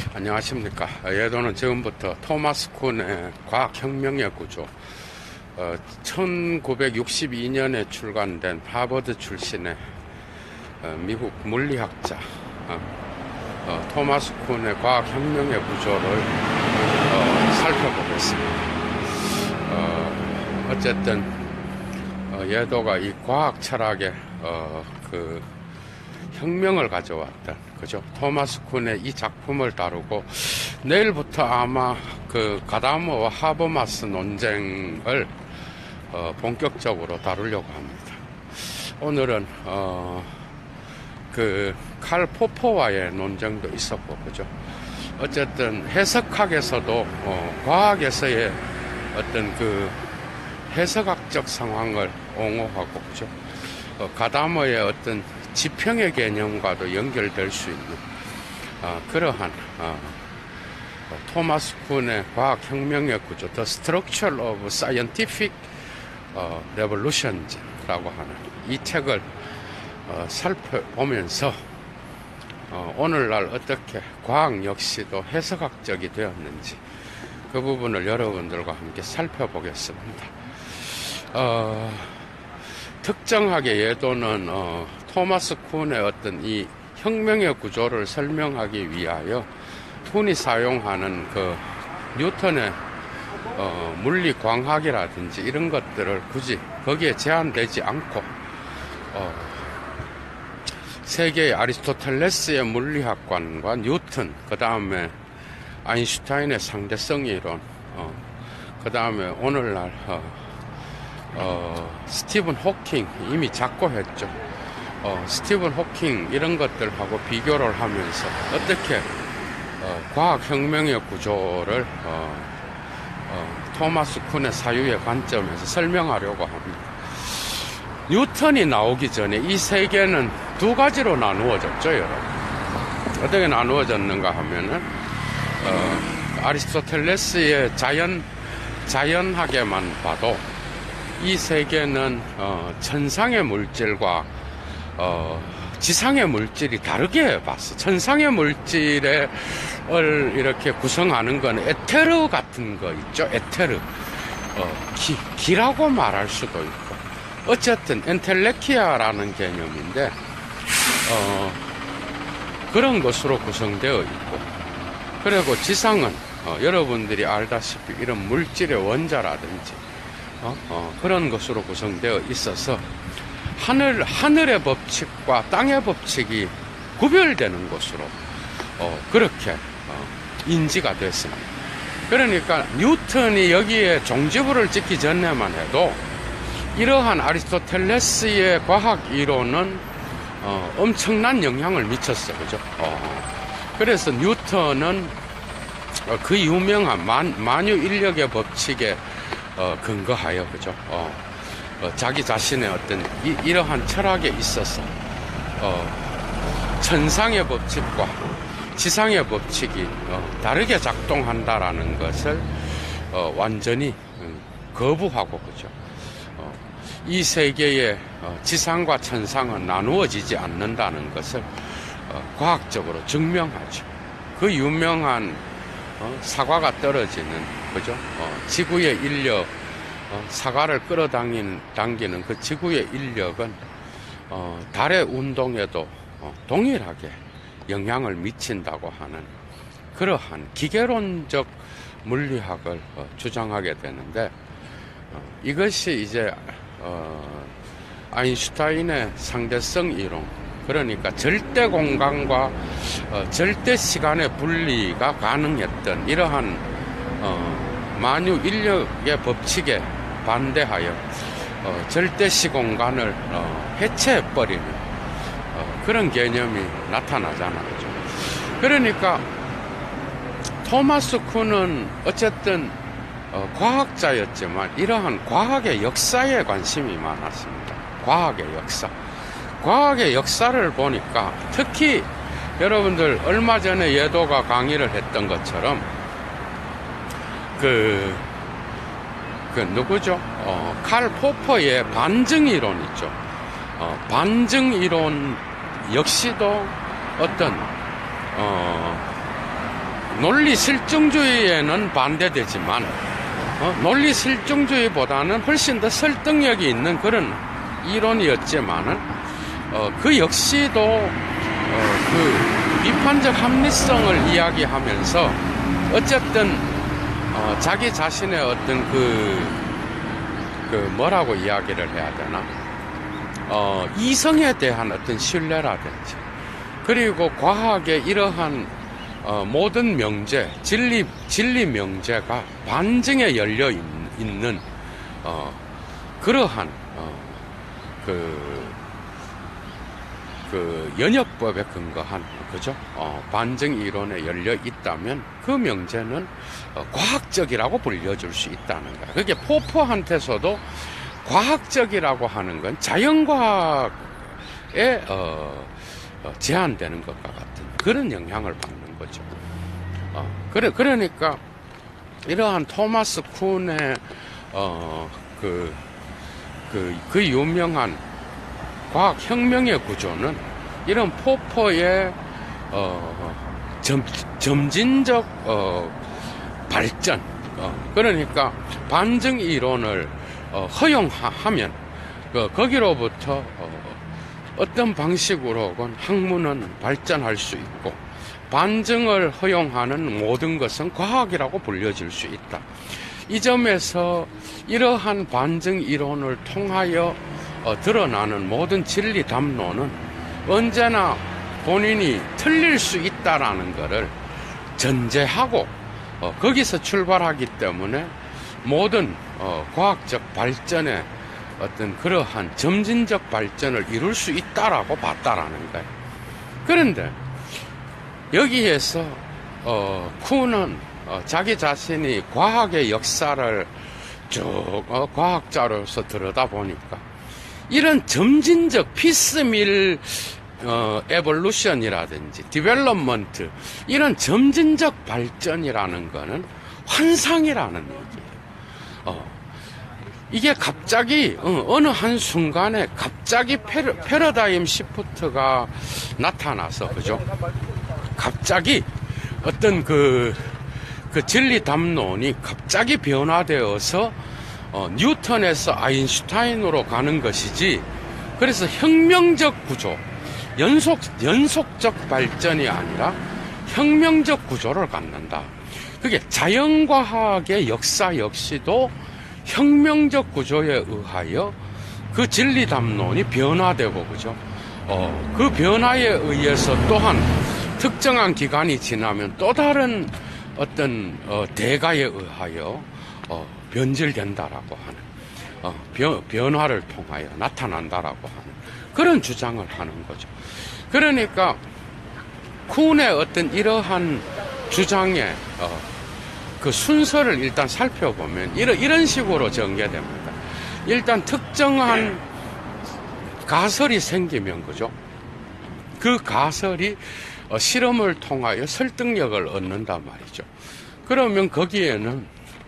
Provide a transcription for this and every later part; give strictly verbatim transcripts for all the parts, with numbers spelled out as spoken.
안녕하십니까. 예도는 지금부터 토마스 쿤의 과학혁명의 구조, 어, 천구백육십이 년에 출간된 하버드 출신의 어, 미국 물리학자 어, 어, 토마스 쿤의 과학혁명의 구조를 어, 살펴보겠습니다. 어, 어쨌든 어, 예도가 이 과학 철학의 어, 그 혁명을 가져왔던, 그죠? 토마스 쿤의 이 작품을 다루고, 내일부터 아마 그 가다머와 하버마스 논쟁을 어, 본격적으로 다루려고 합니다. 오늘은 어, 그 칼 포퍼와의 논쟁도 있었고, 그죠? 어쨌든 해석학에서도 어, 과학에서의 어떤 그 해석학적 상황을 옹호하고, 그죠? 어, 가다머의 어떤 지평의 개념과도 연결될 수 있는 어, 그러한 어, 토마스 쿤의 과학혁명의 구조, The Structure of Scientific 어, Revolutions 라고 하는 이 책을 어, 살펴보면서 어, 오늘날 어떻게 과학 역시도 해석학적이 되었는지 그 부분을 여러분들과 함께 살펴보겠습니다. 어, 특정하게 예도는 어, 토마스 쿤의 어떤 이 혁명의 구조를 설명하기 위하여 쿤이 사용하는 그 뉴턴의 어, 물리광학이라든지 이런 것들을 굳이 거기에 제한되지 않고 어, 세계의 아리스토텔레스의 물리학관과 뉴턴, 그 다음에 아인슈타인의 상대성 이론, 어, 그 다음에 오늘날 어, 어, 스티븐 호킹 이미 작고했죠. 어, 스티븐 호킹 이런 것들하고 비교를 하면서 어떻게 어, 과학혁명의 구조를 어, 어, 토마스 쿤의 사유의 관점에서 설명하려고 합니다. 뉴턴이 나오기 전에 이 세계는 두 가지로 나누어졌죠, 여러분. 어떻게 나누어졌는가 하면은 어, 아리스토텔레스의 자연 자연학에만 봐도 이 세계는 어, 천상의 물질과 어, 지상의 물질이 다르게 봤어. 천상의 물질을 이렇게 구성하는 건 에테르 같은 거 있죠. 에테르. 어, 기, 기라고 말할 수도 있고. 어쨌든 엔텔레키아라는 개념인데 어, 그런 것으로 구성되어 있고, 그리고 지상은 어, 여러분들이 알다시피 이런 물질의 원자라든지 어, 어, 그런 것으로 구성되어 있어서 하늘, 하늘의 법칙과 땅의 법칙이 구별되는 것으로 어, 그렇게 어, 인지가 됐습니다. 그러니까 뉴턴이 여기에 종지부를 찍기 전에만 해도 이러한 아리스토텔레스의 과학 이론은 어, 엄청난 영향을 미쳤어, 그죠? 어, 그래서 뉴턴은 어, 그 유명한 만, 만유인력의 법칙에 어, 근거하여, 그죠? 어, 어, 자기 자신의 어떤 이, 이러한 철학에 있어서 어, 천상의 법칙과 지상의 법칙이 어, 다르게 작동한다라는 것을 어, 완전히 음, 거부하고, 그죠? 어, 이 세계의 어, 지상과 천상은 나누어지지 않는다는 것을 어, 과학적으로 증명하죠. 그 유명한 어, 사과가 떨어지는, 그죠? 어, 지구의 인력, 어, 사과를 끌어당기는 당기는 그 지구의 인력은 어, 달의 운동에도 어, 동일하게 영향을 미친다고 하는 그러한 기계론적 물리학을 어, 주장하게 되는데 어, 이것이 이제 어, 아인슈타인의 상대성 이론, 그러니까 절대 공간과 어, 절대 시간의 분리가 가능했던 이러한 어, 만유 인력의 법칙에 반대하여 어, 절대 시공간을 어, 해체해버리는 어, 그런 개념이 나타나잖아요. 그러니까 토마스 쿤은 어쨌든 어, 과학자였지만 이러한 과학의 역사에 관심이 많았습니다. 과학의 역사. 과학의 역사를 보니까 특히 여러분들 얼마 전에 예도가 강의를 했던 것처럼 그, 그 누구죠? 어, 칼 포퍼의 반증이론 있죠. 어, 반증이론 역시도 어떤 어, 논리 실증주의에는 반대되지만 어, 논리 실증주의보다는 훨씬 더 설득력이 있는 그런 이론이었지만은 어, 그 역시도 어, 그 비판적 합리성을 이야기하면서 어쨌든 어, 자기 자신의 어떤 그, 그 뭐라고 이야기를 해야 되나 어, 이성에 대한 어떤 신뢰라든지 그리고 과학의 이러한 어, 모든 명제, 진리, 진리 명제가 반증에 열려 있, 있는, 어, 그러한, 어, 그, 그, 연역법에 근거한, 그죠? 어, 반증 이론에 열려 있다면 그 명제는 어, 과학적이라고 불려줄 수 있다는 거야. 그게 포포한테서도 과학적이라고 하는 건 자연과학에, 어, 어, 제한되는 것과 같은 그런 영향을 받는 거죠. 어, 그래, 그러니까, 이러한 토마스 쿤의, 어, 그, 그, 그 유명한 과학혁명의 구조는 이런 포포의, 어, 점, 점진적, 어, 발전, 어, 그러니까 반증 이론을, 어, 허용하면, 그, 거기로부터, 어, 어떤 방식으로건 학문은 발전할 수 있고 반증을 허용하는 모든 것은 과학이라고 불려질 수 있다. 이 점에서 이러한 반증 이론을 통하여 어, 드러나는 모든 진리 담론은 언제나 본인이 틀릴 수 있다라는 것을 전제하고 어, 거기서 출발하기 때문에 모든 어, 과학적 발전에 어떤 그러한 점진적 발전을 이룰 수 있다라고 봤다라는 거예요. 그런데 여기에서 어, 쿤은 어, 자기 자신이 과학의 역사를 쭉 어, 과학자로서 들여다보니까 이런 점진적 피스밀 어, 에볼루션이라든지 디벨롭먼트 이런 점진적 발전이라는 거는 환상이라는 얘기예요. 어, 이게 갑자기 어느 한순간에 갑자기 패러, 패러다임 시프트가 나타나서 그죠? 갑자기 어떤 그, 그 진리 담론이 갑자기 변화되어서 어, 뉴턴에서 아인슈타인으로 가는 것이지 그래서 혁명적 구조 연속, 연속적 발전이 아니라 혁명적 구조를 갖는다. 그게 자연과학의 역사 역시도 혁명적 구조에 의하여 그 진리 담론이 변화되고 그죠? 어, 그 변화에 의해서 또한 특정한 기간이 지나면 또 다른 어떤 어, 대가에 의하여 어, 변질된다라고 하는 어, 변, 변화를 통하여 나타난다라고 하는 그런 주장을 하는 거죠. 그러니까 쿤의 어떤 이러한 주장에 어, 그 순서를 일단 살펴보면 이런, 이런 식으로 전개됩니다. 일단 특정한 가설이 생기면 그죠? 그 가설이 어, 실험을 통하여 설득력을 얻는단 말이죠. 그러면 거기에는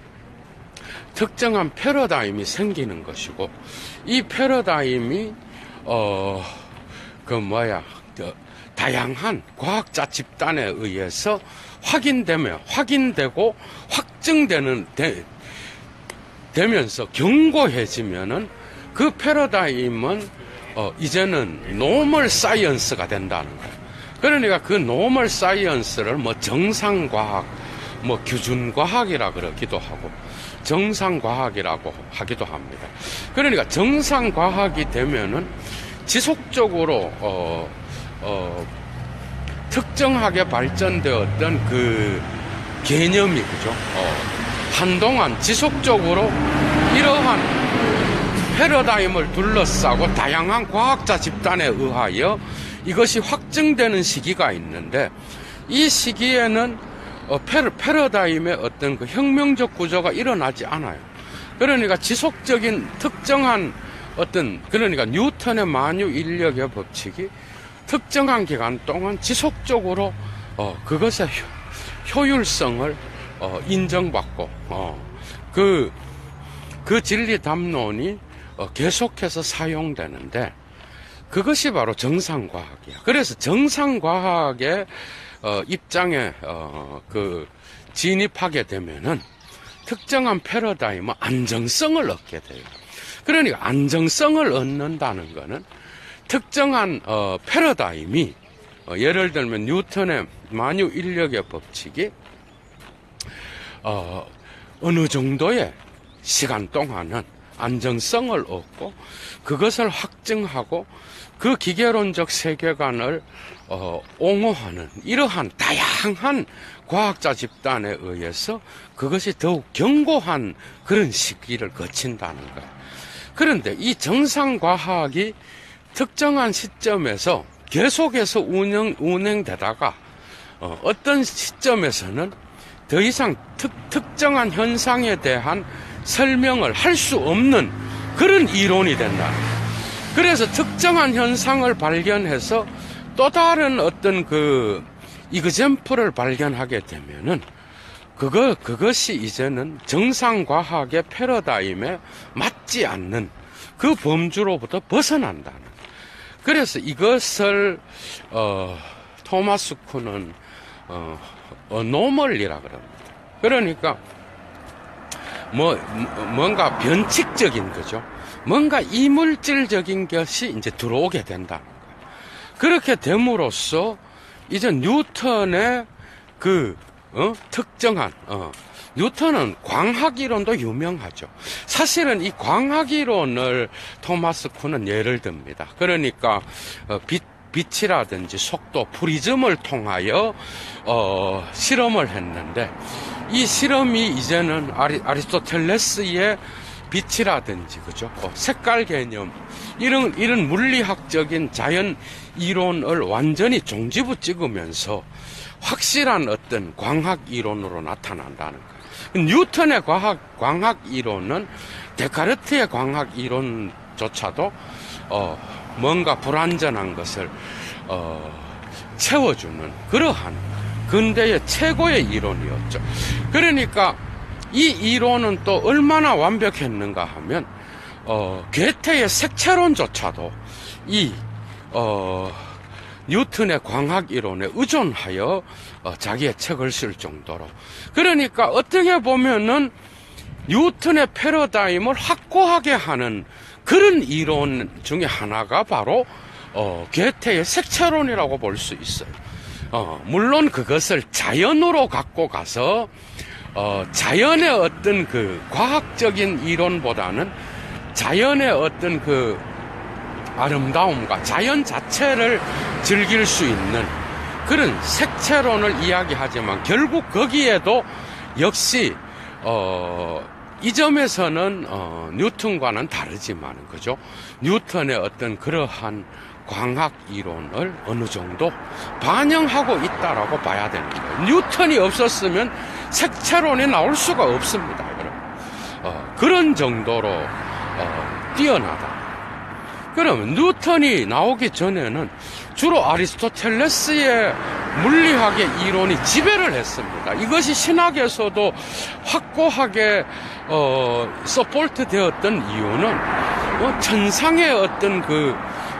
특정한 패러다임이 생기는 것이고 이 패러다임이 어, 그 뭐야 그 다양한 과학자 집단에 의해서 확인되며 확인되고 확증되는 되, 되면서 견고해지면은 그 패러다임은 어, 이제는 노멀 사이언스가 된다는 거예요. 그러니까 그 노멀 사이언스를 뭐 정상과학, 뭐 규준과학이라 그러기도 하고 정상과학이라고 하기도 합니다. 그러니까 정상과학이 되면은 지속적으로 어, 어, 특정하게 발전되었던 그 개념이 그죠? 어, 한동안 지속적으로 이러한 패러다임을 둘러싸고 다양한 과학자 집단에 의하여 이것이 확증되는 시기가 있는데 이 시기에는 어, 패러, 패러다임의 어떤 그 혁명적 구조가 일어나지 않아요. 그러니까 지속적인 특정한 어떤 그러니까 뉴턴의 만유 인력의 법칙이 특정한 기간 동안 지속적으로 어, 그것의 효, 효율성을 어, 인정받고 어, 그, 그 진리 담론이 어, 계속해서 사용되는데 그것이 바로 정상과학이야. 그래서 정상과학의 어, 입장에 어, 그 진입하게 되면은 특정한 패러다임은 안정성을 얻게 돼요. 그러니까 안정성을 얻는다는 것은 특정한 어, 패러다임이 어, 예를 들면 뉴턴의 만유 인력의 법칙이 어, 어느 정도의 시간 동안은 안정성을 얻고 그것을 확증하고 그 기계론적 세계관을 어, 옹호하는 이러한 다양한 과학자 집단에 의해서 그것이 더욱 견고한 그런 시기를 거친다는 거예요. 그런데 이 정상과학이 특정한 시점에서 계속해서 운영, 운행되다가 어, 어떤 시점에서는 더 이상 특, 특정한 현상에 대한 설명을 할 수 없는 그런 이론이 된다. 그래서 특정한 현상을 발견해서 또 다른 어떤 그 이그젬플을 발견하게 되면은 그거, 그것이 이제는 정상과학의 패러다임에 맞지 않는 그 범주로부터 벗어난다는. 그래서 이것을, 어, 토마스 쿤은, 어, 어노멀리라 그럽니다. 그러니까, 뭐, 뭔가 변칙적인 거죠. 뭔가 이물질적인 것이 이제 들어오게 된다는 거예요. 그렇게 됨으로써 이제 뉴턴의 그, 어, 특정한, 어, 뉴턴은 광학이론도 유명하죠. 사실은 이 광학이론을 토마스 쿤은 예를 듭니다. 그러니까, 어, 빛, 빛이라든지 속도, 프리즘을 통하여, 어, 실험을 했는데, 이 실험이 이제는 아리, 아리스토텔레스의 빛이라든지, 그죠? 어, 색깔 개념, 이런, 이런 물리학적인 자연 이론을 완전히 종지부 찍으면서 확실한 어떤 광학 이론으로 나타난다는 거예요. 뉴턴의 과학, 광학 이론은 데카르트의 광학 이론조차도, 어, 뭔가 불완전한 것을, 어, 채워주는 그러한 근대의 최고의 이론이었죠. 그러니까 이 이론은 또 얼마나 완벽했는가 하면, 어, 괴테의 색채론조차도 이, 어, 뉴턴의 광학 이론에 의존하여 어, 자기의 책을 쓸 정도로. 그러니까 어떻게 보면은 뉴턴의 패러다임을 확고하게 하는 그런 이론 중에 하나가 바로 어, 괴테의 색채론이라고 볼 수 있어요. 어, 물론 그것을 자연으로 갖고 가서 어, 자연의 어떤 그 과학적인 이론보다는 자연의 어떤 그 아름다움과 자연 자체를 즐길 수 있는 그런 색채론을 이야기하지만 결국 거기에도 역시 어, 이 점에서는 어, 뉴턴과는 다르지만 그죠? 뉴턴의 어떤 그러한 광학 이론을 어느 정도 반영하고 있다라고 봐야 되는 거예요. 뉴턴이 없었으면 색채론이 나올 수가 없습니다. 그럼 어, 그런 정도로 어, 뛰어나다. 그러면 뉴턴이 나오기 전에는 주로 아리스토텔레스의 물리학의 이론이 지배를 했습니다. 이것이 신학에서도 확고하게 어, 서포트 되었던 이유는 어, 천상의 어떤 그,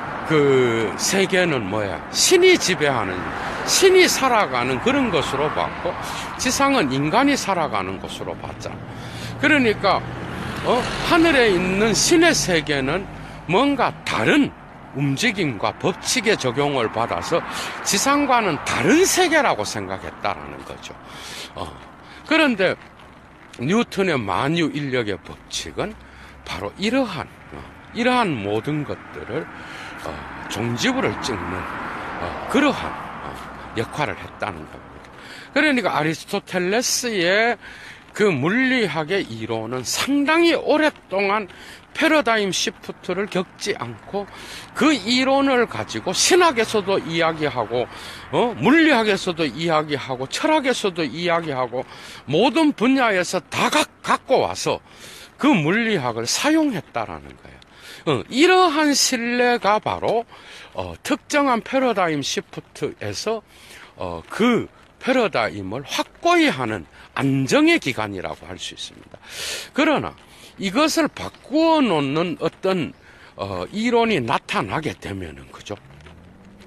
그 세계는 뭐야? 신이 지배하는, 신이 살아가는 그런 것으로 봤고 지상은 인간이 살아가는 것으로 봤잖아. 그러니까 어, 하늘에 있는 신의 세계는 뭔가 다른 움직임과 법칙의 적용을 받아서 지상과는 다른 세계라고 생각했다라는 거죠. 어. 그런데 뉴턴의 만유 인력의 법칙은 바로 이러한 어, 이러한 모든 것들을 어, 종지부를 찍는 어, 그러한 어, 역할을 했다는 겁니다. 그러니까 아리스토텔레스의 그 물리학의 이론은 상당히 오랫동안 패러다임 시프트를 겪지 않고 그 이론을 가지고 신학에서도 이야기하고 어? 물리학에서도 이야기하고 철학에서도 이야기하고 모든 분야에서 다 갖고 와서 그 물리학을 사용했다라는 거예요. 어, 이러한 신뢰가 바로 어, 특정한 패러다임 시프트에서 어, 그 패러다임을 확고히 하는 안정의 기간이라고 할 수 있습니다. 그러나 이것을 바꾸어 놓는 어떤 어, 이론이 나타나게 되면은 그죠?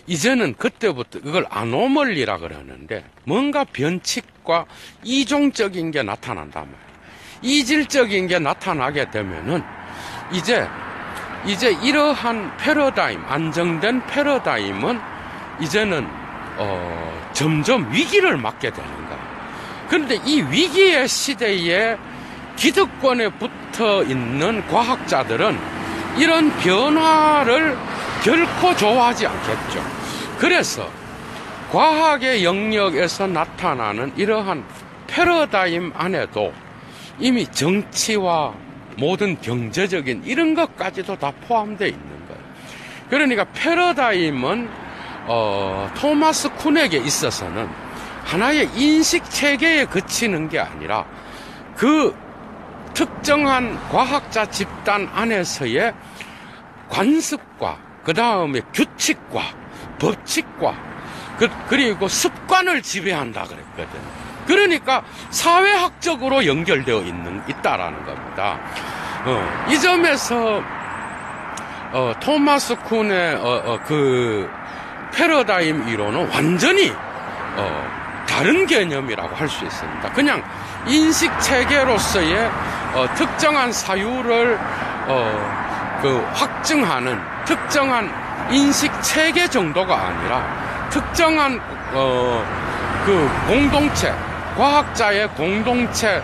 이제는 그때부터 이걸 아노멀리라 그러는데 뭔가 변칙과 이종적인 게 나타난단 말이에요. 이질적인 게 나타나게 되면은 이제 이제 이러한 패러다임, 안정된 패러다임은 이제는 어, 점점 위기를 맞게 되는 거예요. 그런데 이 위기의 시대에 기득권에 붙어 있는 과학자들은 이런 변화를 결코 좋아하지 않겠죠. 그래서 과학의 영역에서 나타나는 이러한 패러다임 안에도 이미 정치와 모든 경제적인 이런 것까지도 다 포함되어 있는 거예요. 그러니까 패러다임은 어, 토마스 쿤에게 있어서는 하나의 인식 체계에 그치는 게 아니라 그 특정한 과학자 집단 안에서의 관습과 그 다음에 규칙과 법칙과 그, 그리고 습관을 지배한다 그랬거든. 그러니까 사회학적으로 연결되어 있는 있다라는 겁니다. 어, 이 점에서 어, 토마스 쿤의 어, 어, 그 패러다임 이론은 완전히 어, 다른 개념이라고 할 수 있습니다. 그냥 인식 체계로서의 어, 특정한 사유를 어, 그 확증하는 특정한 인식 체계 정도가 아니라 특정한 어, 그 공동체, 과학자의 공동체의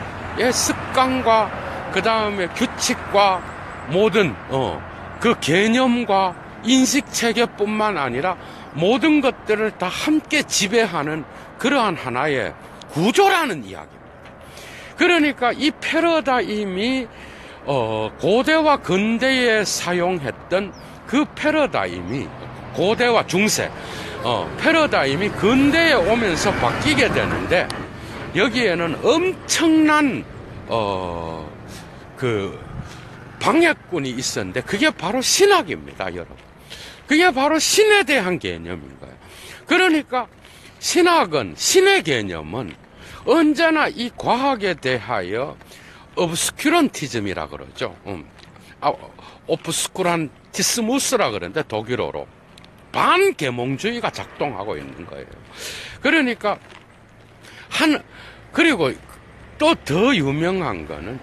습관과 그 다음에 규칙과 모든 어, 그 개념과 인식 체계뿐만 아니라 모든 것들을 다 함께 지배하는 그러한 하나의 구조라는 이야기입니다. 그러니까 이 패러다임이 어, 고대와 근대에 사용했던 그 패러다임이 고대와 중세 어, 패러다임이 근대에 오면서 바뀌게 되는데 여기에는 엄청난 어, 그 방해꾼이 있었는데 그게 바로 신학입니다, 여러분. 그게 바로 신에 대한 개념인 거예요. 그러니까 신학은, 신의 개념은 언제나 이 과학에 대하여 obscurantism이라 그러죠. 음. 아, obscurantismus라 그러는데 독일어로 반계몽주의가 작동하고 있는 거예요. 그러니까 한 그리고 또 더 유명한 거는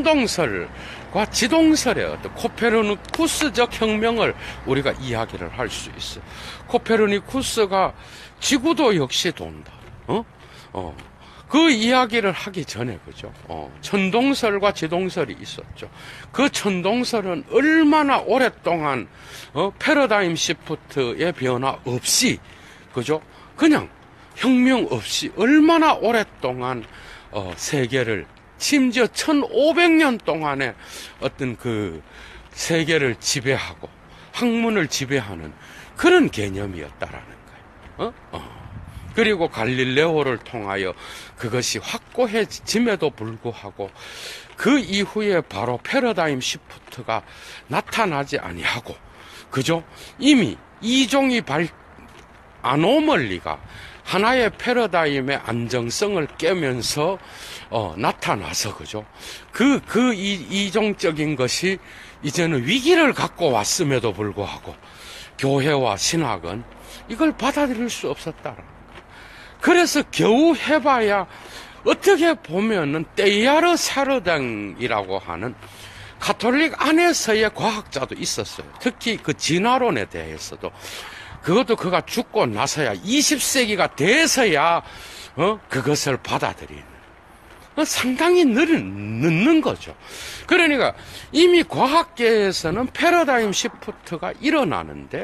천동설과 지동설의 어떤 코페르니쿠스적 혁명을 우리가 이야기를 할 수 있어요. 코페르니쿠스가 지구도 역시 돈다. 어? 어. 그 이야기를 하기 전에, 그죠? 어, 천동설과 지동설이 있었죠. 그 천동설은 얼마나 오랫동안, 어, 패러다임 시프트의 변화 없이, 그죠? 그냥 혁명 없이 얼마나 오랫동안, 어, 세계를, 심지어 천오백 년 동안의 어떤 그 세계를 지배하고 학문을 지배하는 그런 개념이었다라는 거예요. 어? 어. 그리고 갈릴레오를 통하여 그것이 확고해짐에도 불구하고 그 이후에 바로 패러다임 시프트가 나타나지 아니하고, 그죠? 이미 이종이 발, 아노멀리가 하나의 패러다임의 안정성을 깨면서 어, 나타나서, 그죠? 그, 그 이, 이종적인 것이 이제는 위기를 갖고 왔음에도 불구하고 교회와 신학은 이걸 받아들일 수 없었다라. 그래서 겨우 해봐야 어떻게 보면은 떼야르 사르당이라고 하는 가톨릭 안에서의 과학자도 있었어요. 특히 그 진화론에 대해서도 그것도 그가 죽고 나서야 이십 세기가 돼서야 어? 그것을 받아들이는 상당히 늦은, 늦는 거죠. 그러니까 이미 과학계에서는 패러다임 시프트가 일어나는데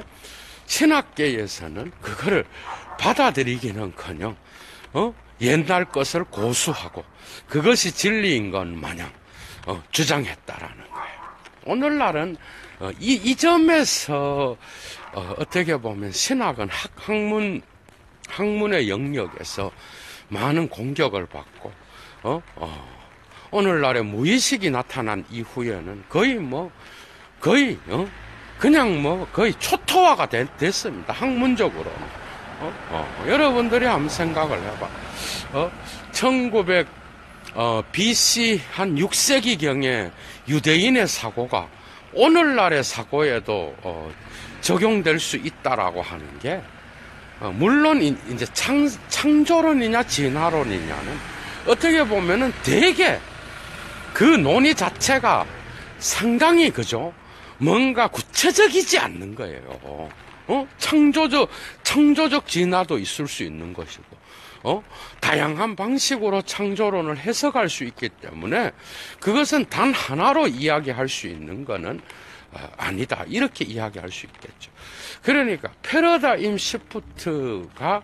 신학계에서는 그거를 받아들이기는커녕 어? 옛날 것을 고수하고 그것이 진리인 것 마냥 어, 주장했다라는 거예요. 오늘날은 어, 이, 이 점에서 어, 어떻게 보면 신학은 학, 학문 학문의 영역에서 많은 공격을 받고 어? 어, 오늘날의 무의식이 나타난 이후에는 거의 뭐 거의 어? 그냥 뭐 거의 초토화가 되, 됐습니다. 학문적으로는. 어? 어, 여러분들이 한번 생각을 해봐. 어? 천구백 어, 비씨 한 육 세기경에 유대인의 사고가 오늘날의 사고에도 어, 적용될 수 있다라고 하는 게 어, 물론 이제 창, 창조론이냐 진화론이냐는 어떻게 보면은 되게 그 논의 자체가 상당히 그죠? 뭔가 구체적이지 않는 거예요. 어? 창조적, 창조적 진화도 있을 수 있는 것이고, 어? 다양한 방식으로 창조론을 해석할 수 있기 때문에 그것은 단 하나로 이야기할 수 있는 거는 어, 아니다. 이렇게 이야기할 수 있겠죠. 그러니까 패러다임 시프트가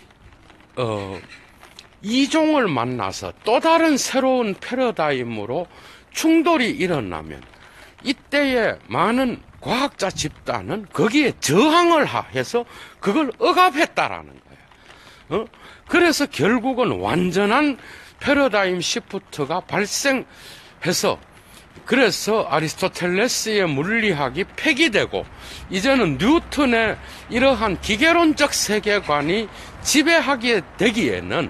어, 이종을 만나서 또 다른 새로운 패러다임으로 충돌이 일어나면 이때에 많은 과학자 집단은 거기에 저항을 해서 그걸 억압했다라는 거예요. 어? 그래서 결국은 완전한 패러다임 시프트가 발생해서 그래서 아리스토텔레스의 물리학이 폐기되고 이제는 뉴턴의 이러한 기계론적 세계관이 지배하게 되기에는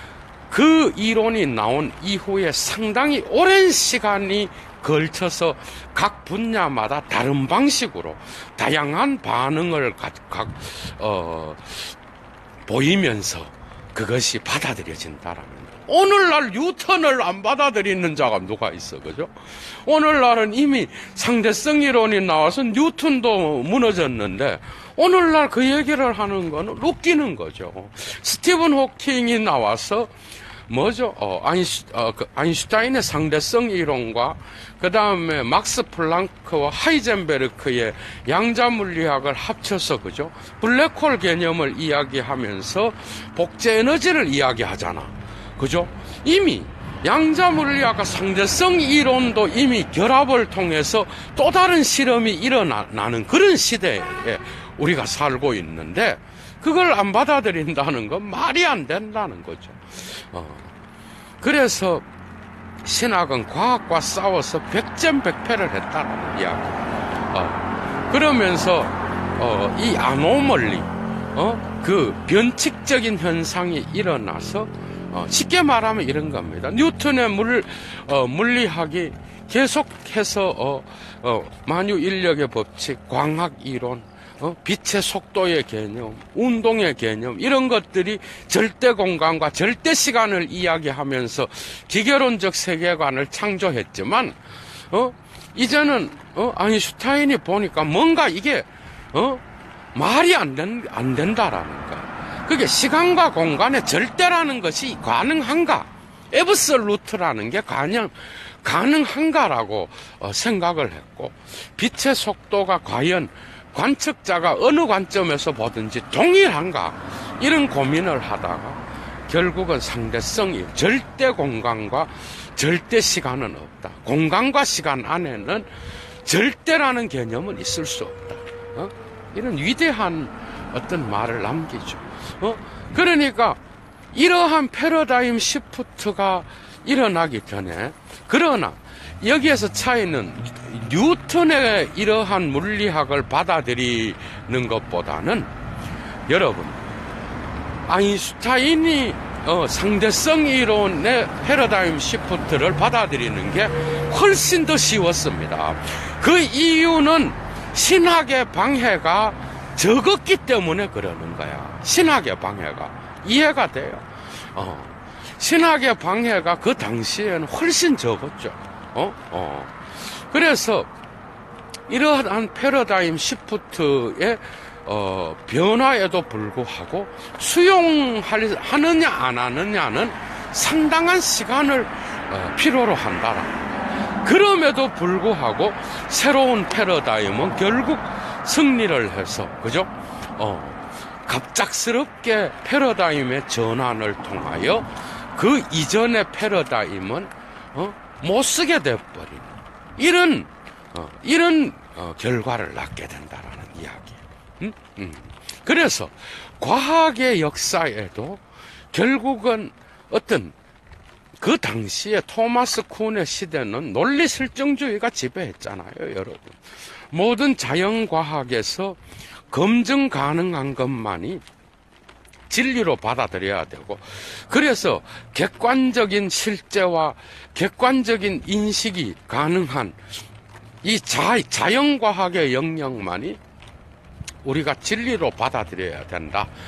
그 이론이 나온 이후에 상당히 오랜 시간이 걸쳐서 각 분야마다 다른 방식으로 다양한 반응을 각, 각, 어, 보이면서 그것이 받아들여진다라는 거예요. 오늘날 뉴턴을 안 받아들이는 자가 누가 있어, 그죠? 오늘날은 이미 상대성 이론이 나와서 뉴턴도 무너졌는데 오늘날 그 얘기를 하는 거는 웃기는 거죠. 스티븐 호킹이 나와서 뭐죠? 어, 아인슈, 어, 그 아인슈타인의 상대성 이론과 그 다음에 막스 플랑크와 하이젠베르크의 양자 물리학을 합쳐서 그죠? 블랙홀 개념을 이야기하면서 복제 에너지를 이야기하잖아. 그죠? 이미 양자 물리학과 상대성 이론도 이미 결합을 통해서 또 다른 실험이 일어나는 그런 시대에 우리가 살고 있는데 그걸 안 받아들인다는 건 말이 안 된다는 거죠. 어. 그래서 신학은 과학과 싸워서 백전백패를 했다는 이야기. 어. 그러면서 어, 이 아노멀리, 어, 그 변칙적인 현상이 일어나서 어, 쉽게 말하면 이런 겁니다. 뉴턴의 물, 어, 물리학이 계속해서 어, 어, 만유인력의 법칙, 광학 이론, 어, 빛의 속도의 개념, 운동의 개념 이런 것들이 절대 공간과 절대 시간을 이야기하면서 기계론적 세계관을 창조했지만 어, 이제는 어, 아인슈타인이 보니까 뭔가 이게 어, 말이 안, 된, 안 된다라는 거. 그게 시간과 공간의 절대라는 것이 가능한가? 에브솔루트라는 게 가능, 가능한가라고 어, 생각을 했고 빛의 속도가 과연 관측자가 어느 관점에서 보든지 동일한가? 이런 고민을 하다가 결국은 상대성이 절대 공간과 절대 시간은 없다. 공간과 시간 안에는 절대라는 개념은 있을 수 없다. 어? 이런 위대한 어떤 말을 남기죠. 어? 그러니까 이러한 패러다임 시프트가 일어나기 전에 그러나 여기에서 차이는 뉴턴의 이러한 물리학을 받아들이는 것보다는 여러분 아인슈타인이 어, 상대성 이론의 패러다임 시프트를 받아들이는 게 훨씬 더 쉬웠습니다. 그 이유는 신학의 방해가 적었기 때문에 그러는 거야. 신학의 방해가 이해가 돼요. 어, 신학의 방해가 그 당시에는 훨씬 적었죠. 어? 어. 그래서 이러한 패러다임 시프트의 어, 변화에도 불구하고 수용하느냐 안 하느냐는 상당한 시간을 어, 필요로 한다라. 그럼에도 불구하고 새로운 패러다임은 결국 승리를 해서 그죠? 어, 갑작스럽게 패러다임의 전환을 통하여 그 이전의 패러다임은 어, 못 쓰게 돼버리는 이런 어, 이런 어, 결과를 낳게 된다라는 이야기. 음? 음. 그래서 과학의 역사에도 결국은 어떤 그 당시에 토마스 쿤의 시대는 논리 실증주의가 지배했잖아요, 여러분. 모든 자연과학에서 검증 가능한 것만이 진리로 받아들여야 되고, 그래서 객관적인 실제와 객관적인 인식이 가능한 이 자, 자연과학의 영역만이 우리가 진리로 받아들여야 된다.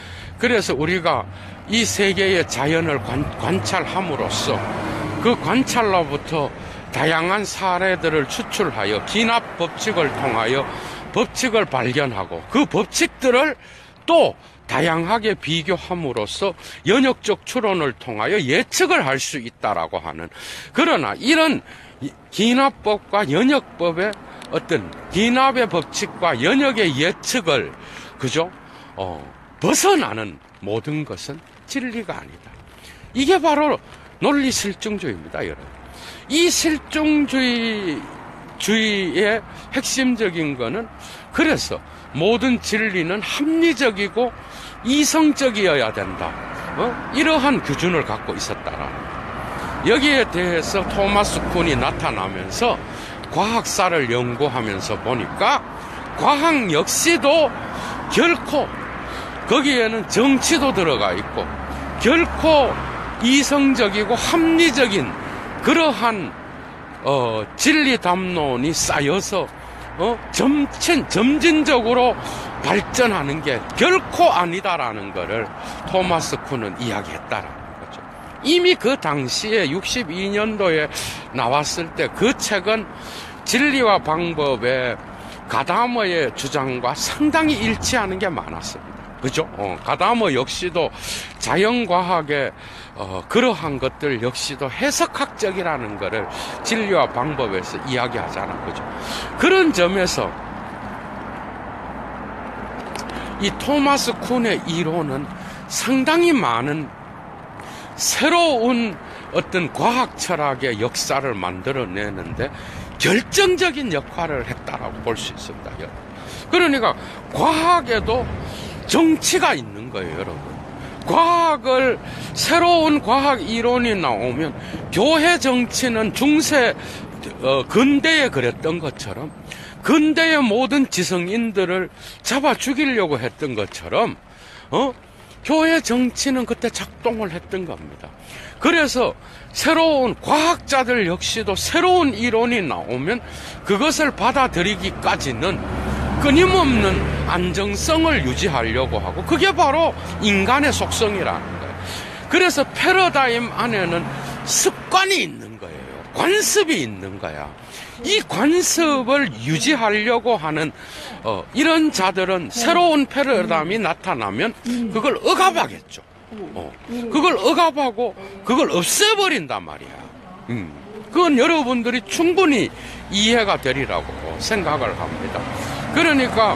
그래서 우리가 이 세계의 자연을 관, 관찰함으로써 그 관찰로부터 다양한 사례들을 추출하여 기납 법칙을 통하여 법칙을 발견하고 그 법칙들을 또 다양하게 비교함으로써 연역적 추론을 통하여 예측을 할 수 있다라고 하는, 그러나 이런 기납법과 연역법의 어떤 기납의 법칙과 연역의 예측을 그죠? 어, 벗어나는 모든 것은 진리가 아니다. 이게 바로 논리 실증주의입니다, 여러분. 이 실증주의 주의의 핵심적인 거는, 그래서 모든 진리는 합리적이고 이성적이어야 된다. 어? 이러한 기준을 갖고 있었다라는 거예요. 여기에 대해서 토마스 쿤이 나타나면서 과학사를 연구하면서 보니까 과학 역시도 결코 거기에는 정치도 들어가 있고 결코 이성적이고 합리적인 그러한 어, 진리 담론이 쌓여서 어? 점진, 점진적으로 발전하는 게 결코 아니다라는 것을 토마스 쿤은 이야기했다라는 거죠. 이미 그 당시에 육십이 년도에 나왔을 때 그 책은 진리와 방법의 가다머의 주장과 상당히 일치하는 게 많았습니다. 그죠? 어, 가다머 역시도 자연과학의 어, 그러한 것들 역시도 해석학적이라는 것을 진리와 방법에서 이야기하잖아. 그죠? 그런 점에서 이 토마스 쿤의 이론은 상당히 많은 새로운 어떤 과학 철학의 역사를 만들어내는데 결정적인 역할을 했다라고 볼 수 있습니다, 여러분. 그러니까 과학에도 정치가 있는 거예요, 여러분. 과학을, 새로운 과학 이론이 나오면 교회 정치는 중세, 어, 근대에 그랬던 것처럼 근대의 모든 지성인들을 잡아 죽이려고 했던 것처럼, 어? 교회 정치는 그때 작동을 했던 겁니다. 그래서 새로운 과학자들 역시도 새로운 이론이 나오면 그것을 받아들이기까지는 끊임없는 안정성을 유지하려고 하고, 그게 바로 인간의 속성이라는 거예요. 그래서 패러다임 안에는 습관이 있는 거예요. 관습이 있는 거야. 이 관습을 유지하려고 하는 어, 이런 자들은 새로운 패러다임이 나타나면 그걸 억압하겠죠. 어, 그걸 억압하고 그걸 없애버린단 말이야. 음, 그건 여러분들이 충분히 이해가 되리라고 생각을 합니다. 그러니까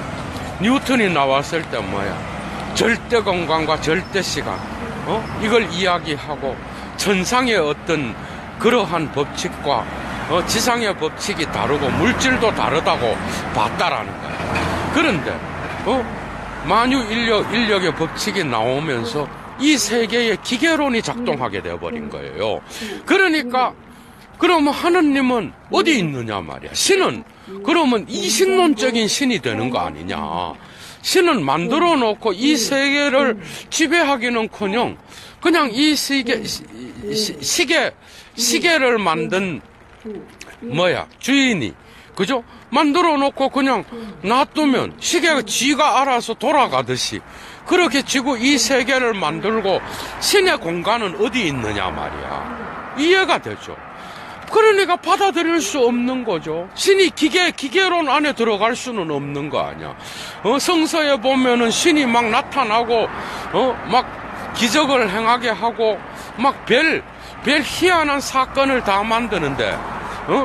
뉴턴이 나왔을 때 뭐야, 절대 공간과 절대 시간, 어? 이걸 이야기하고 천상의 어떤 그러한 법칙과 어, 지상의 법칙이 다르고 물질도 다르다고 봤다라는 거야. 그런데 어? 만유 인력, 인력의 법칙이 나오면서 이 세계의 기계론이 작동하게 되어버린 거예요. 그러니까 그러면 하느님은 어디 있느냐 말이야. 신은 그러면 이신론적인 신이 되는 거 아니냐. 신은 만들어 놓고 이 세계를 지배하기는커녕 그냥 이 시계, 시, 시계, 시계를 만든 뭐야 주인이 그죠? 만들어 놓고 그냥 놔두면 시계가 지가 알아서 돌아가듯이 그렇게 지구 이 세계를 만들고 신의 공간은 어디 있느냐 말이야. 이해가 되죠? 그러니까 받아들일 수 없는 거죠. 신이 기계, 기계론 안에 들어갈 수는 없는 거 아니야. 어, 성서에 보면은 신이 막 나타나고, 어, 막 기적을 행하게 하고, 막 별, 별 희한한 사건을 다 만드는데, 어?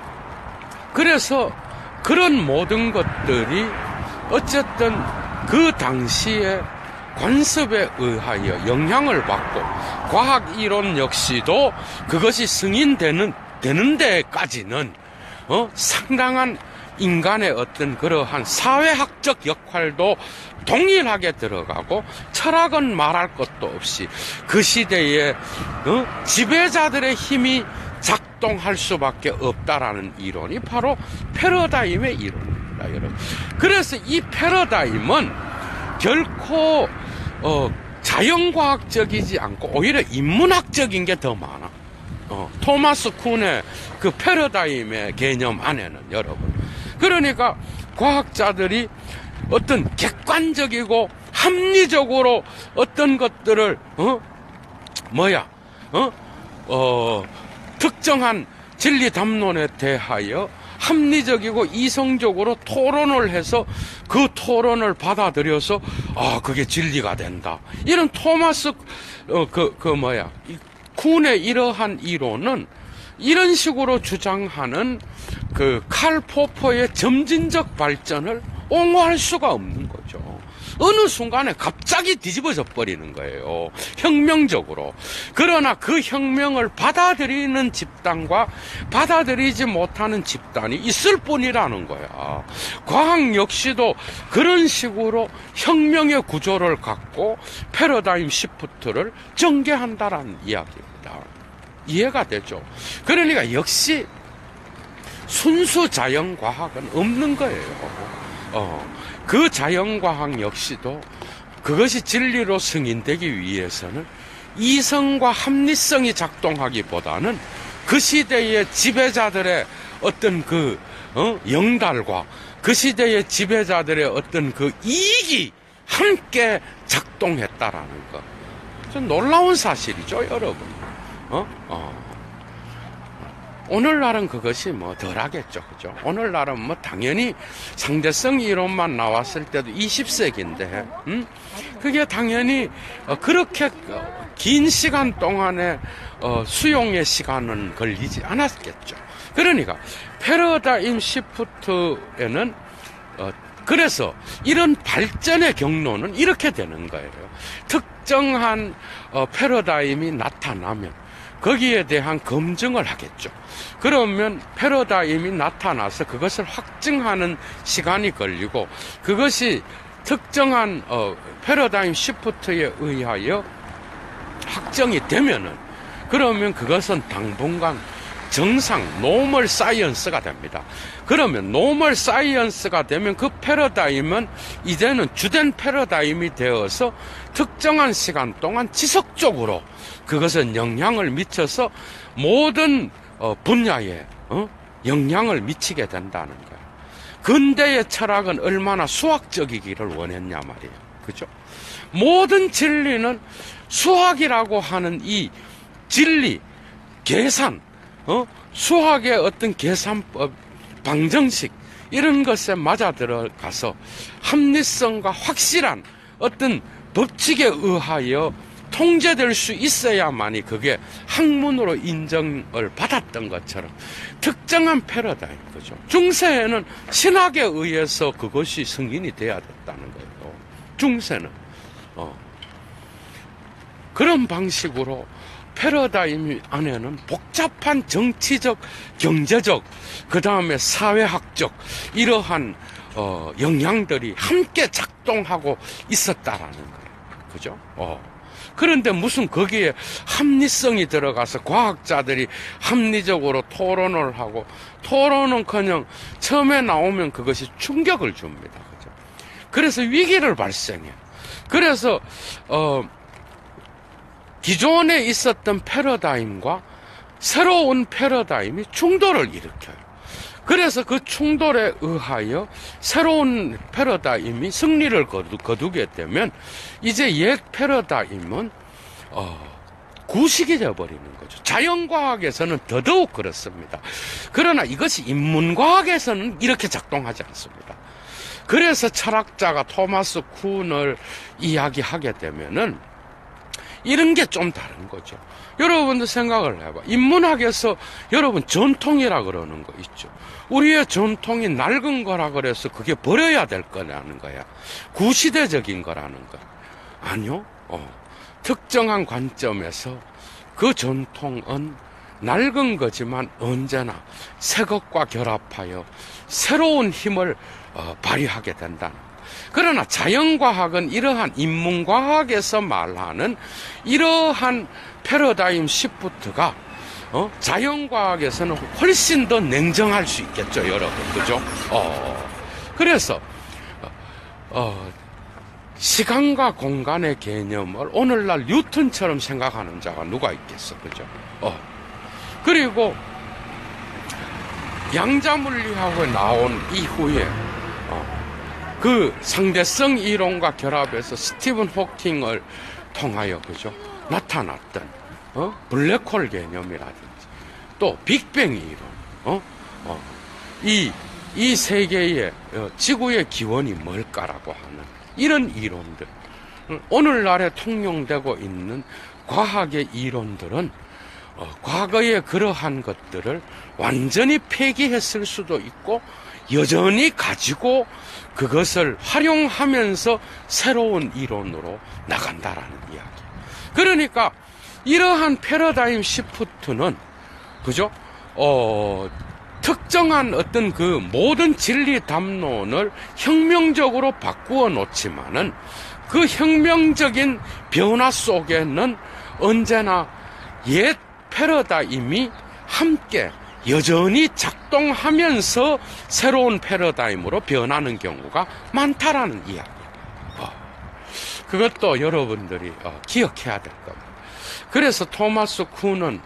그래서 그런 모든 것들이 어쨌든 그 당시에 관습에 의하여 영향을 받고 과학 이론 역시도 그것이 승인되는 되는 데까지는 어? 상당한 인간의 어떤 그러한 사회학적 역할도 동일하게 들어가고 철학은 말할 것도 없이 그 시대에 어? 지배자들의 힘이 작동할 수밖에 없다라는 이론이 바로 패러다임의 이론입니다, 여러분. 그래서 이 패러다임은 결코 어, 자연과학적이지 않고 오히려 인문학적인 게 더 많아. 어, 토마스 쿤의 그 패러다임의 개념 안에는 여러분. 그러니까 과학자들이 어떤 객관적이고 합리적으로 어떤 것들을 어 뭐야 어 어, 특정한 진리 담론에 대하여 합리적이고 이성적으로 토론을 해서 그 토론을 받아들여서 아 그게 진리가 된다. 이런 토마스 어, 그, 그 뭐야 쿤의 이러한 이론은 이런 식으로 주장하는 그 칼 포퍼의 점진적 발전을 옹호할 수가 없는 거죠. 어느 순간에 갑자기 뒤집어져 버리는 거예요. 혁명적으로. 그러나 그 혁명을 받아들이는 집단과 받아들이지 못하는 집단이 있을 뿐이라는 거야. 과학 역시도 그런 식으로 혁명의 구조를 갖고 패러다임 시프트를 전개한다라는 이야기입니다. 이해가 되죠? 그러니까 역시 순수 자연과학은 없는 거예요. 어. 그 자연과학 역시도 그것이 진리로 승인되기 위해서는 이성과 합리성이 작동하기보다는 그 시대의 지배자들의 어떤 그 어? 영달과 그 시대의 지배자들의 어떤 그 이익이 함께 작동했다라는 거. 좀 놀라운 사실이죠, 여러분. 어? 어. 오늘날은 그것이 뭐 덜하겠죠. 그죠? 오늘날은 뭐 당연히 상대성 이론만 나왔을 때도 이십 세기인데, 음? 그게 당연히 어, 그렇게 긴 시간 동안에 어, 수용의 시간은 걸리지 않았겠죠. 그러니까 패러다임 시프트에는 어, 그래서 이런 발전의 경로는 이렇게 되는 거예요. 특정한 어, 패러다임이 나타나면 거기에 대한 검증을 하겠죠. 그러면 패러다임이 나타나서 그것을 확증하는 시간이 걸리고 그것이 특정한 어, 패러다임 시프트에 의하여 확정이 되면은 그러면 그것은 당분간 정상 노멀 사이언스가 됩니다. 그러면 노멀 사이언스가 되면 그 패러다임은 이제는 주된 패러다임이 되어서 특정한 시간 동안 지속적으로 그것은 영향을 미쳐서 모든 어, 분야에 어? 영향을 미치게 된다는 거예요. 근대의 철학은 얼마나 수학적이기를 원했냐 말이에요. 그죠? 모든 진리는 수학이라고 하는 이 진리, 계산, 어? 수학의 어떤 계산법, 방정식 이런 것에 맞아 들어가서 합리성과 확실한 어떤 법칙에 의하여 통제될 수 있어야만이 그게 학문으로 인정을 받았던 것처럼 특정한 패러다임, 그죠? 중세에는 신학에 의해서 그것이 승인이 돼야 됐다는 거예요. 중세는. 어. 그런 방식으로 패러다임 안에는 복잡한 정치적, 경제적, 그 다음에 사회학적 이러한 어, 영향들이 함께 작동하고 있었다라는 거예요. 그죠? 어. 그런데 무슨 거기에 합리성이 들어가서 과학자들이 합리적으로 토론을 하고 토론은커녕 처음에 나오면 그것이 충격을 줍니다. 그죠? 그래서 위기를 발생해요. 그래서 어, 기존에 있었던 패러다임과 새로운 패러다임이 충돌을 일으켜요. 그래서 그 충돌에 의하여 새로운 패러다임이 승리를 거두게 되면 이제 옛 패러다임은 어, 구식이 되어버리는 거죠. 자연과학에서는 더더욱 그렇습니다. 그러나 이것이 인문과학에서는 이렇게 작동하지 않습니다. 그래서 철학자가 토마스 쿤을 이야기하게 되면은 이런 게 좀 다른 거죠. 여러분들 생각을 해봐. 인문학에서 여러분 전통이라 그러는 거 있죠. 우리의 전통이 낡은 거라 그래서 그게 버려야 될 거라는 거야. 구시대적인 거라는 거. 아니요. 어. 특정한 관점에서 그 전통은 낡은 거지만 언제나 새 것과 결합하여 새로운 힘을 어, 발휘하게 된다는 거예요. 그러나 자연과학은 이러한 인문과학에서 말하는 이러한 패러다임 시프트가 어? 자연과학에서는 훨씬 더 냉정할 수 있겠죠, 여러분. 그죠? 어. 그래서 어, 시간과 공간의 개념을 오늘날 뉴턴처럼 생각하는 자가 누가 있겠어, 그죠? 어. 그리고 양자물리학에 나온 이후에 어, 그 상대성 이론과 결합해서 스티븐 호킹을 통하여 그죠 나타났던 어? 블랙홀 개념이라든지 또 빅뱅 이론, 어? 어. 이, 이 세계의 어, 지구의 기원이 뭘까라고 하는 이런 이론들, 오늘날에 통용되고 있는 과학의 이론들은 어, 과거의 그러한 것들을 완전히 폐기했을 수도 있고 여전히 가지고 그것을 활용하면서 새로운 이론으로 나간다라는 이야기. 그러니까 이러한 패러다임 시프트는 그죠? 어, 특정한 어떤 그 모든 진리 담론을 혁명적으로 바꾸어 놓지만은 그 혁명적인 변화 속에는 언제나 옛 패러다임이 함께 여전히 작동하면서 새로운 패러다임으로 변하는 경우가 많다라는 이야기. 어. 그것도 여러분들이 어, 기억해야 될 겁니다. 그래서 토마스 쿤은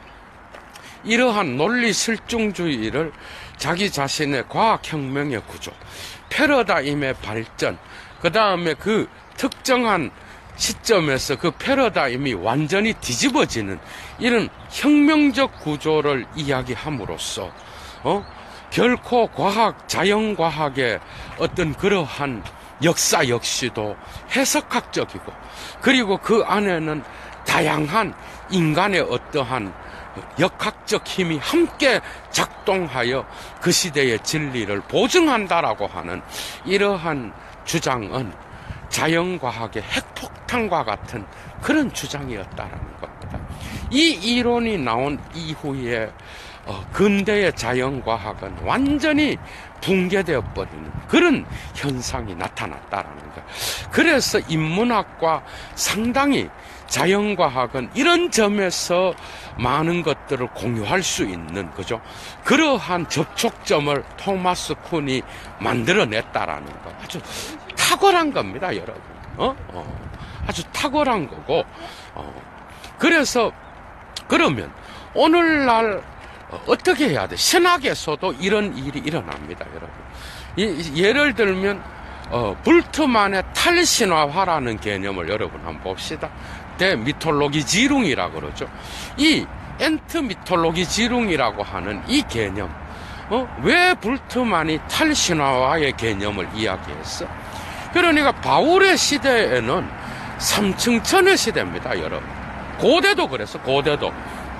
이러한 논리 실증주의를 자기 자신의 과학혁명의 구조, 패러다임의 발전, 그 다음에 그 특정한 시점에서 그 패러다임이 완전히 뒤집어지는 이런 혁명적 구조를 이야기함으로써 어? 결코 과학, 자연과학의 어떤 그러한 역사 역시도 해석학적이고 그리고 그 안에는 다양한 인간의 어떠한 역학적 힘이 함께 작동하여 그 시대의 진리를 보증한다라고 하는 이러한 주장은 자연과학의 핵폭탄과 같은 그런 주장이었다라는 겁니다. 이 이론이 나온 이후에 어, 근대의 자연과학은 완전히 붕괴되어 버리는 그런 현상이 나타났다라는 거예요. 그래서 인문학과 상당히 자연과학은 이런 점에서 많은 것들을 공유할 수 있는 그죠? 그러한 접촉점을 토마스 쿤이 만들어냈다라는 거 아주 탁월한 겁니다, 여러분. 어? 어. 아주 탁월한 거고. 어. 그래서 그러면 오늘날 어떻게 해야 돼? 신학에서도 이런 일이 일어납니다, 여러분. 이, 예를 들면 어, 불트만의 탈신화화라는 개념을 여러분 한번 봅시다. 대미톨로기 지룽이라고 그러죠. 이 엔트 미톨로기 지룽이라고 하는 이 개념, 어? 왜 불트만이 탈신화화의 개념을 이야기했어? 그러니까 바울의 시대에는 삼층천의 시대입니다, 여러분. 고대도 그랬어, 고대도.